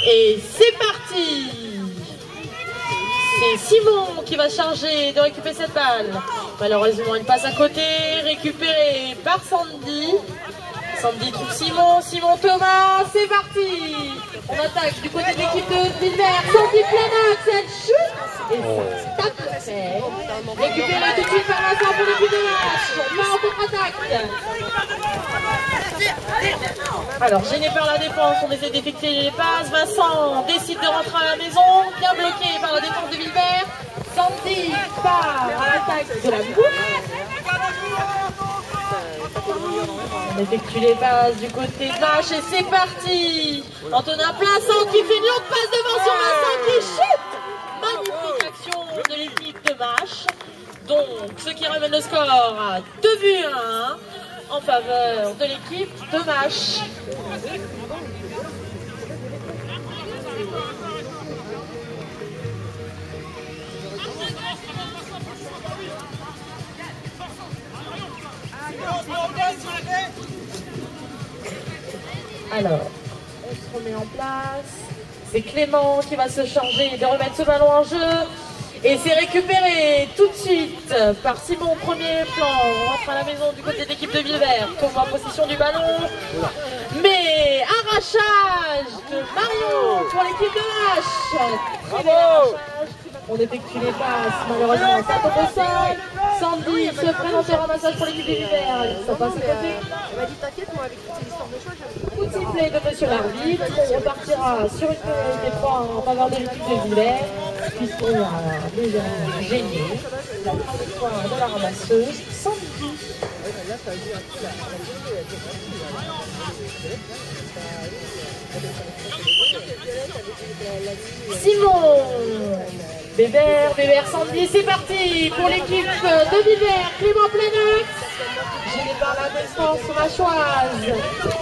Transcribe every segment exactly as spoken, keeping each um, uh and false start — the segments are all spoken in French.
Et c'est parti. C'est Simon qui va charger de récupérer cette balle. Malheureusement, une passe à côté, récupérée par Sandy. Sandy trouve Simon, Simon Thomas, c'est parti. On attaque du côté de l'équipe de Villers. Sandy Planax, elle chute. Et ça tape le fer. Récupéré tout de suite par Vincent pour l'équipe de match. On va en contre-attaque. Alors, gêné par la défense, on essaie d'effectuer les passes. Vincent décide de rentrer à la maison, bien bloqué par la défense de Villers. Sandy part à l'attaque de la bouche. On effectue les passes du côté de Vache et c'est parti. Antonin Plaçant qui fait une longue passe devant sur Vincent qui chute. Magnifique action de l'équipe de Vache. Donc, ce qui ramène le score à deux buts à un en faveur de l'équipe de Vache. Alors, on se remet en place. C'est Clément qui va se charger de remettre ce ballon en jeu. Et c'est récupéré tout de suite par Simon, premier plan. On rentre à la maison du côté de l'équipe de Villers. Tombe en possession du ballon. Mais arrachage de Marion pour l'équipe de Vache. Bravo. On effectue les passes. Malheureusement, ça tombe au sol. Sandy se présente au ramassage pour l'équipe de Villers. Ça passe à côté. Elle m'a dit t'inquiète, moi avec toutes ces histoires de choix, j'avais coup de sifflet de monsieur l'arbitre. On repartira sur une pénalité trois en faveur de l'équipe de Villers, puisqu'on a déjà gagné la trajectoire de la ramasseuse Sandy. Simon Bébert, Bébert Sandy, c'est parti pour l'équipe de Villers. Clément Plenex, gêné par la défense vachoise.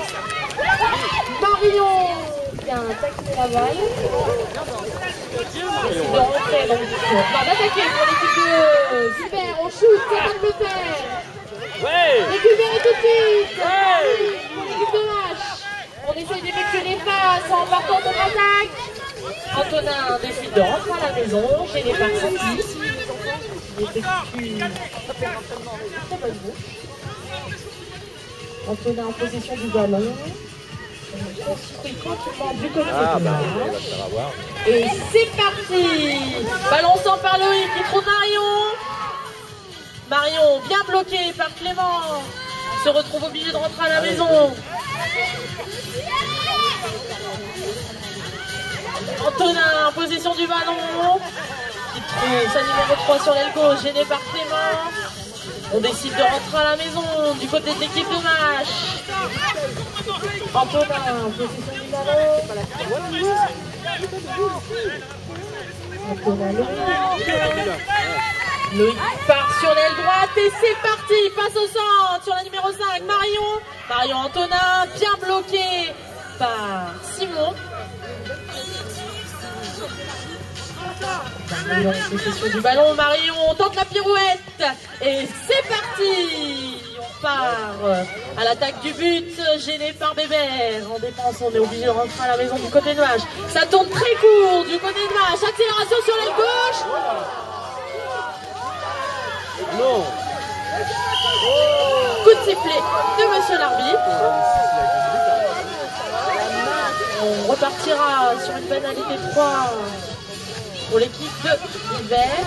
Marion qui a attaqué la balle. Décide de rentrer, donc enfin, d'attaquer pour l'équipe de Villers. On shoot, c'est Angleterre. Récupéré tout de suite. Ouais. Pour l'équipe de Vache. On essaye d'effectuer les passes en partant de l'attaque. Antonin décide de rentrer à la maison, gêné par Sandy. Il effectue très bonne bouche. Antonin en possession du ballon. On construit tranquillement du côté ah, de bah, Vache. Et c'est parti. Balançant par Loïc qui trouve Marion. Marion bien bloqué par Clément. Se retrouve obligé de rentrer à la maison. Antonin en possession du ballon. Qui trouve sa numéro trois sur l'aile gauche, gêné par Clément. On décide de rentrer à la maison du côté de l'équipe de Vache. Antonin en possession du ballon. Antonin Loïc. Loïc part sur l'aile droite et c'est parti. Passe au centre sur la numéro cinq, Marion. Marion Antonin, bien bloqué par Simon. Marion en possession du ballon, Marion tente la pirouette et c'est parti. On part à l'attaque du but, gêné par Bébert. En défense, on est obligé de rentrer à la maison du côté de Vache. Ça tourne très court du côté de Vache. Accélération sur l'aile gauche. Non. Coup de sifflet de monsieur l'arbitre. On repartira sur une pénalité trois pour l'équipe de Villers.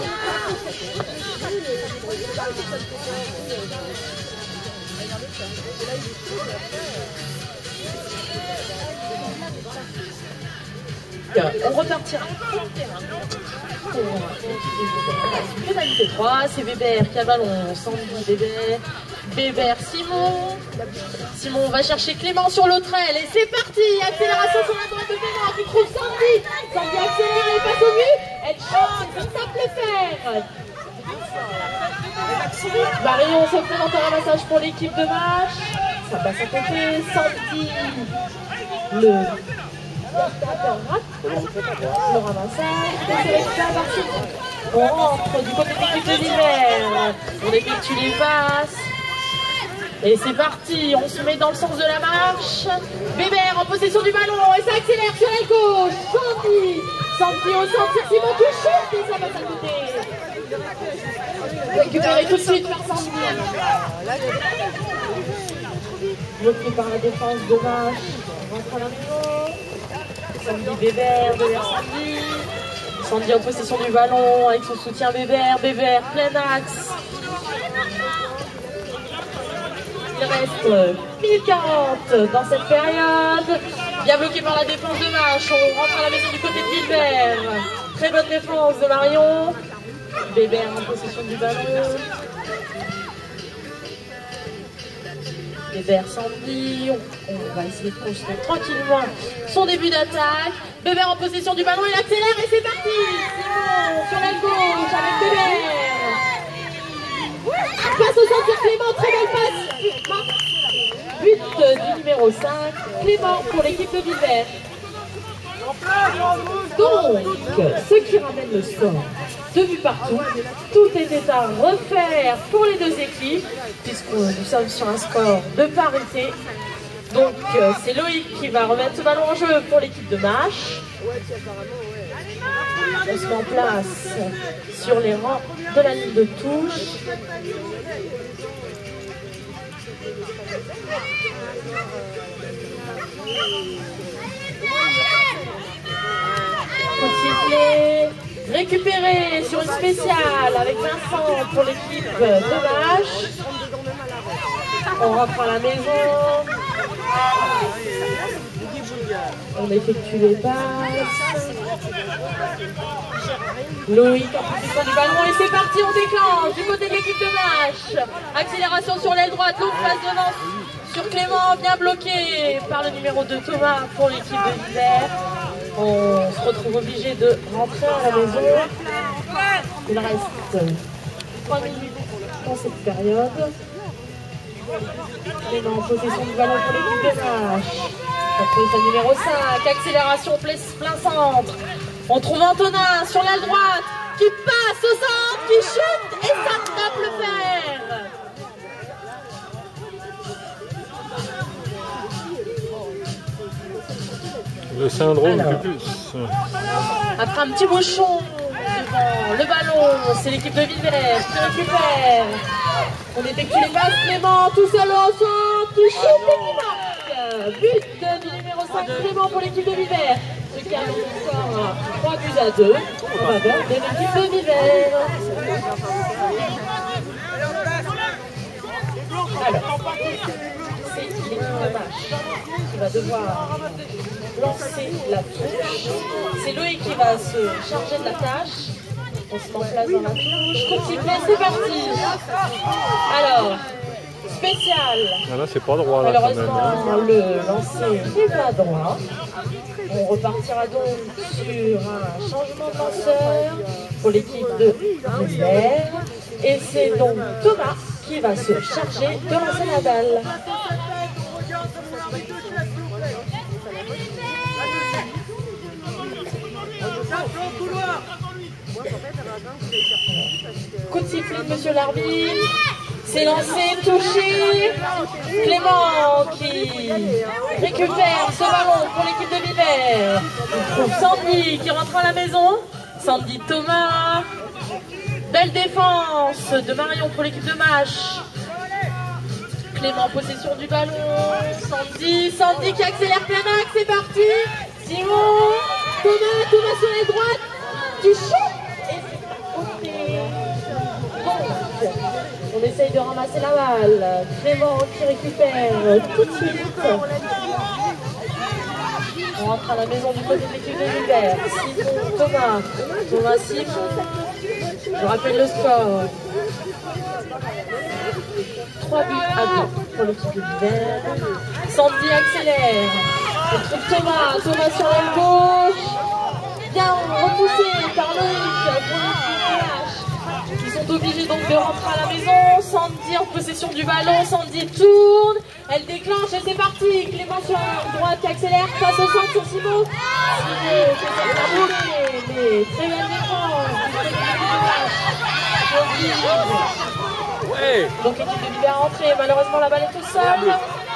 On repartira pour une pénalité trois. C'est Weber qui a le ballon. Sandy, Weber, Weber, Simon. Simon va chercher Clément sur l'autre aile et c'est parti. Accélération sur la droite de Clément qui trouve Sandy. Sandy accélère et passe au but. Elle chante, elle tape le fer. Marion se présente en ramassage pour l'équipe de Vache. Ça passe à côté. Sandy. Le rate le ramassage. On rentre du côté de l'équipe de Villers. On effectue les passes. Et c'est parti, on se met dans le sens de la marche. Bébert en possession du ballon et ça accélère sur la gauche. Sandy, Sandy au centre, Simon qui chute et ça va s'ajouter. Récupéré tout de suite par Sandy. Bloqué par la défense de Vache. On rentre à la maison. Sandy Bébert, Bébert Sandy. Sandy en possession du ballon avec son soutien Bébert. Bébert, plein axe. Il reste mille quarante dans cette période. Bien bloqué par la défense de Vache. On rentre à la maison du côté de Villebert. Très bonne défense de Marion. Bébert en possession du ballon. Bébert Sandy. On, on va essayer de construire tranquillement son début d'attaque. Bébert en possession du ballon. Il accélère et c'est parti. Simon sur la gauche avec Bébert. Passe au centre sur Clément, très belle passe. But du numéro cinq, Clément pour l'équipe de Villebert. Donc, ce qui ramène le score, deux buts partout. Tout était à refaire pour les deux équipes, puisque nous sommes sur un score de parité. Donc, c'est Loïc qui va remettre ce ballon en jeu pour l'équipe de Mâche. On se met en place sur les rangs de la ligne de touche. Continuer, récupérer sur une spéciale avec Vincent pour l'équipe de Vache. On rentre à la maison. On effectue les passes. Loïc en possession du ballon et c'est parti, on déclenche du côté de l'équipe de Vache. Accélération sur l'aile droite, longue passe devant sur Clément, bien bloqué par le numéro deux Thomas pour l'équipe de Villebert. On se retrouve obligé de rentrer à la maison. Il reste trois minutes dans cette période. Clément en possession du ballon pour l'équipe de Vache. Contre numéro cinq, accélération plein centre. On trouve Antonin sur l'aile droite qui passe au centre, qui chute et ça tape le fer. Le syndrome Alors, du plus. Après un petit bouchon devant le ballon, c'est l'équipe de Villebert qui récupère. On effectue les passes, Clément tout seul au centre, qui chute et qui marque. But du numéro cinq, Clément pour l'équipe de Villebert. Ce qui annonce encore trois buts à deux en faveur de l'équipe de Villebert. Alors, c'est l'équipe de Vache qui va devoir lancer la touche. C'est Loïc qui va se charger de la tâche. On se met en place dans la touche. Continue, c'est parti. Alors, spécial. Ah là, c'est pas droit là. Malheureusement, quand même, hein. le lancer n'est pas droit. On repartira donc sur un changement de lanceur pour l'équipe de Villebert. Et c'est donc Thomas qui va se charger de lancer la balle. Coup de sifflet de monsieur l'arbitre. C'est lancé, touché. Clément qui récupère ce ballon pour l'équipe de Villebert. On trouve Sandy qui rentre à la maison. Sandy Thomas. Belle défense de Marion pour l'équipe de Mâche. Clément en possession du ballon. Sandy, Sandy qui accélère plein axe, c'est parti. Simon, Thomas, Thomas sur la droite. Qui chute. Et c'est côté. Donc, on essaye de ramasser la balle. Clément qui récupère tout de suite. On rentre à la maison du côté de l'équipe de Villebert. Simon, Thomas. Thomas, Simon. Je rappelle le score. trois buts à deux pour l'équipe de Villebert. Sandy accélère. On trouve Thomas. Thomas sur la gauche. Bien repoussé par Loïc pour l'équipe de Vache. Ils sont obligés donc de rentrer à la maison. Sandy en possession du ballon. Sandy tourne. Elle déclenche et c'est parti. Clément sur la droite qui accélère. Passe au centre sur Simon. Simon qui essaie de la rouler. Mais très belle défense. Ouais. Donc l'équipe de Villers est rentrée, malheureusement la balle est tout seule.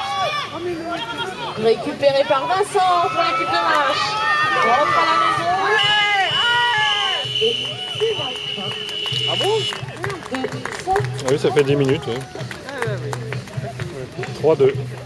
Récupéré par Vincent pour l'équipe de Mache. On rentre à la maison. Et c'est la fin. Ah bon? De cette Oui, ça fait dix minutes. Oui. trois deux.